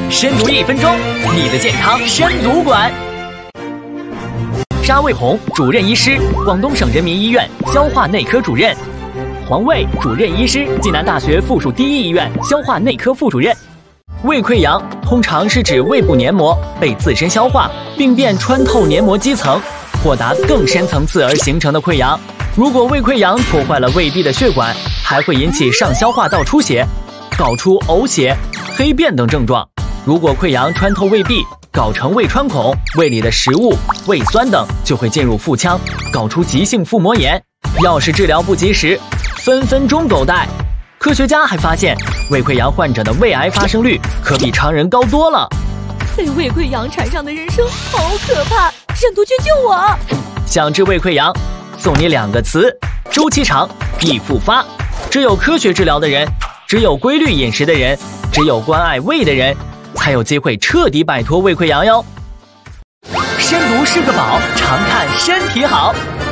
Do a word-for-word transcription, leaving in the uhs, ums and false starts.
深读一分钟，你的健康深读馆。沙卫红，主任医师，广东省人民医院消化内科主任；黄卫，主任医师，暨南大学附属第一医院消化内科副主任。胃溃疡通常是指胃部黏膜被自身消化，病变穿透黏膜基层，或达更深层次而形成的溃疡。如果胃溃疡破坏了胃壁的血管，还会引起上消化道出血，搞出呕血、黑便等症状。如果溃疡穿透胃壁，搞成胃穿孔，胃里的食物、胃酸等就会进入腹腔，搞出急性腹膜炎。要是治疗不及时，分分钟狗带。科学家还发现，胃溃疡患者的胃癌发生率可比常人高多了。 被胃溃疡缠上的人生好可怕，沈图君救我！ 想治胃溃疡，送你两个词：周期长，易复发。只有科学治疗的人，只有规律饮食的人，只有关爱胃的人，才有机会彻底摆脱胃溃疡哟。深读是个宝，常看身体好。